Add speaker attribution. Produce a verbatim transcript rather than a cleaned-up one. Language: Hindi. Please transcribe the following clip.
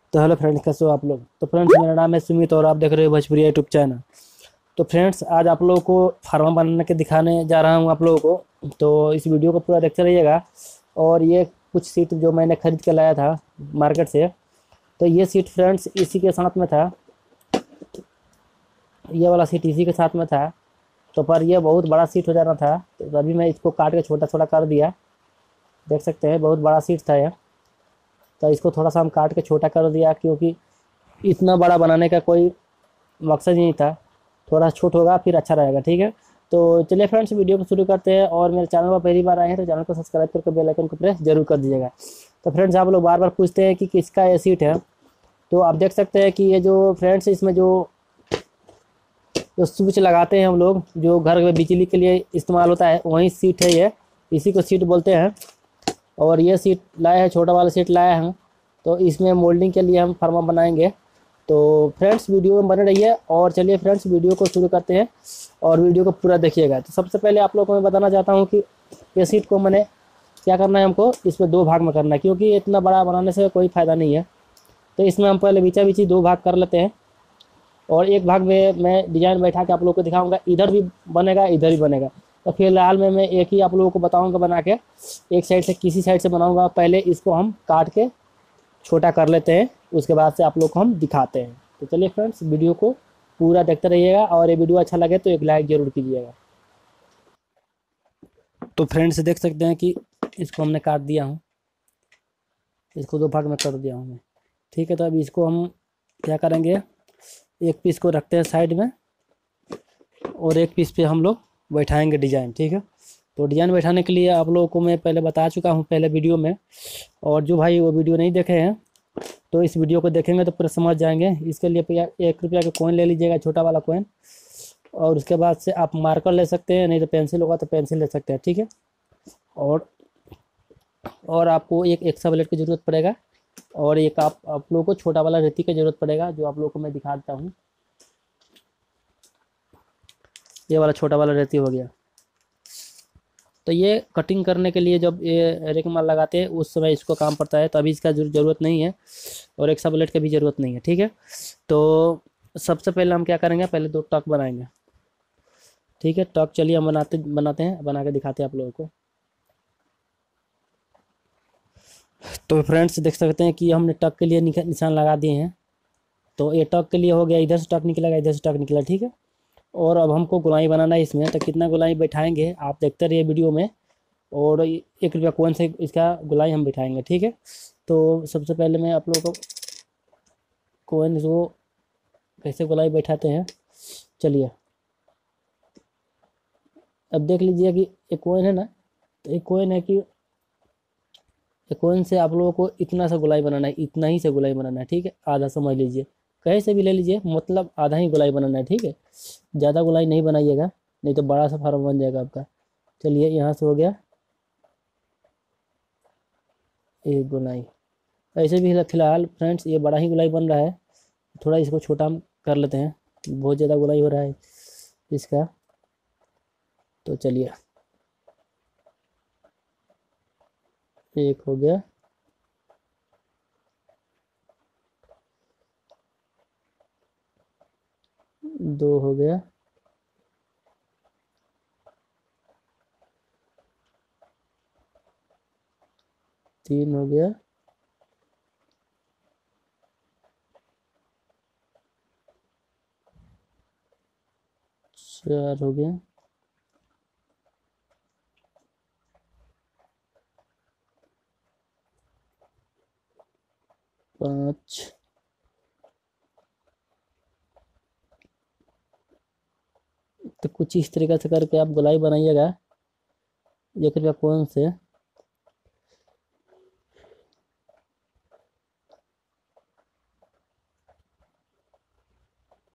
Speaker 1: तो हेलो फ्रेंड्स, कैसे हो आप लोग। तो फ्रेंड्स, मेरा नाम है सुमित और आप देख रहे हो भोजपुरी यूट्यूब चैनल। तो फ्रेंड्स, आज आप लोगों को फार्मा बनाने के दिखाने जा रहा हूँ आप लोगों को। तो इस वीडियो को पूरा देखते रहिएगा। और ये कुछ सीट जो मैंने खरीद के लाया था मार्केट से, तो ये सीट फ्रेंड्स इसी के साथ में था। ये वाला सीट इसी के साथ में था। तो पर ये बहुत बड़ा सीट हो जाना था, तो अभी मैं इसको काट के छोटा छोटा कर दिया। देख सकते हैं, बहुत बड़ा सीट था ये। तो इसको थोड़ा सा हम काट के छोटा कर दिया, क्योंकि इतना बड़ा बनाने का कोई मकसद ही नहीं था। थोड़ा छोट होगा फिर अच्छा रहेगा, ठीक है। तो चलिए फ्रेंड्स, वीडियो को शुरू करते हैं। और मेरे चैनल पर पहली बार आए हैं तो चैनल को सब्सक्राइब करके बेल आइकन को प्रेस जरूर कर दीजिएगा। तो फ्रेंड्स, आप लोग बार बार पूछते हैं कि किसका ये सीट है। तो आप देख सकते हैं कि ये जो फ्रेंड्स इसमें जो जो स्विच लगाते हैं हम लोग, जो घर में बिजली के लिए इस्तेमाल होता है, वही सीट है ये। इसी को सीट बोलते हैं। और ये सीट लाए हैं, छोटा वाला सीट लाया हैं। तो इसमें मोल्डिंग के लिए हम फर्मा बनाएंगे। तो फ्रेंड्स, वीडियो में बने रहिए। और चलिए फ्रेंड्स, वीडियो को शुरू करते हैं और वीडियो को पूरा देखिएगा। तो सबसे पहले आप लोगों को मैं बताना चाहता हूँ कि ये सीट को मैंने क्या करना है, हमको इसमें दो भाग में करना है, क्योंकि इतना बड़ा बनाने से कोई फ़ायदा नहीं है। तो इसमें हम पहले बीचा बीची दो भाग कर लेते हैं। और एक भाग में मैं डिज़ाइन बैठा के आप लोगों को दिखाऊंगा, इधर भी बनेगा इधर भी बनेगा। तो फिलहाल में मैं एक ही आप लोगों को बताऊंगा बना के। एक साइड से किसी साइड से बनाऊंगा, पहले इसको हम काट के छोटा कर लेते हैं, उसके बाद से आप लोग को हम दिखाते हैं। तो चलिए फ्रेंड्स, वीडियो को पूरा देखते रहिएगा। और ये वीडियो अच्छा लगे तो एक लाइक ज़रूर कीजिएगा। तो फ्रेंड्स, देख सकते हैं कि इसको हमने काट दिया हूँ, इसको दो भाग में कर दिया हूँ मैं, ठीक है। तो अब इसको हम क्या करेंगे, एक पीस को रखते हैं साइड में और एक पीस पे हम लोग बैठाएंगे डिज़ाइन, ठीक है। तो डिज़ाइन बैठाने के लिए आप लोगों को मैं पहले बता चुका हूँ पहले वीडियो में। और जो भाई वो वीडियो नहीं देखे हैं तो इस वीडियो को देखेंगे तो पूरा समझ जाएंगे। इसके लिए भैया एक रुपया का कॉइन ले लीजिएगा, छोटा वाला कॉइन। और उसके बाद से आप मार्कर ले सकते हैं, नहीं तो पेंसिल होगा तो पेंसिल ले सकते हैं, ठीक है। और और आपको एक एक्स्ट्रा ब्लेड की ज़रूरत पड़ेगा। और एक आप आप लोगों को छोटा वाला रेती की ज़रूरत पड़ेगा, जो आप लोगों को मैं दिखा देता हूँ। ये वाला छोटा वाला रेती हो गया। तो ये कटिंग करने के लिए जब ये रेक माल लगाते हैं उस समय इसको काम पड़ता है, तो अभी इसका ज़रूरत नहीं है। और एक बुलेट की भी ज़रूरत नहीं है, ठीक है। तो सबसे पहले हम क्या करेंगे, पहले दो टक बनाएंगे, ठीक है। टक चलिए हम बनाते बनाते हैं, बना के दिखाते हैं आप लोगों को। तो फ्रेंड्स, देख सकते हैं कि हमने टक के लिए निशान लगा दिए हैं। तो ये टक के लिए हो गया, इधर से टक निकलेगा इधर से टक निकला, ठीक है। और अब हमको गोलाई बनाना है इसमें, तो कितना गोलाई बैठाएंगे आप देखते रहिए वीडियो में। और एक रुपया कौन से इसका गोलाई हम बिठाएंगे, ठीक है। तो सबसे पहले मैं आप लोगों को कोइन को कैसे गोलाई बैठाते हैं, चलिए अब देख लीजिए कि एक कोइन है ना। तो एक कोइन है कि एक कोइन से आप लोगों को इतना सा गोलाई बनाना है, इतना ही से गोलाई बनाना है, ठीक है। आधा समझ लीजिए, कहीं से भी ले लीजिए, मतलब आधा ही गोलाई बनाना है, ठीक है। ज़्यादा गोलाई नहीं बनाइएगा, नहीं तो बड़ा सा फार्म बन जाएगा आपका। चलिए, यहाँ से हो गया एक गोलाई। ऐसे भी फिलहाल फ्रेंड्स ये बड़ा ही गोलाई बन रहा है, थोड़ा इसको छोटा हम कर लेते हैं, बहुत ज़्यादा गोलाई हो रहा है इसका। तो चलिए, एक हो गया, दो हो गया, तीन हो गया, चार हो गया, पाँच, तो कुछ इस तरीके से करके आप गोलाई बनाइएगा एक रुपया कौन से।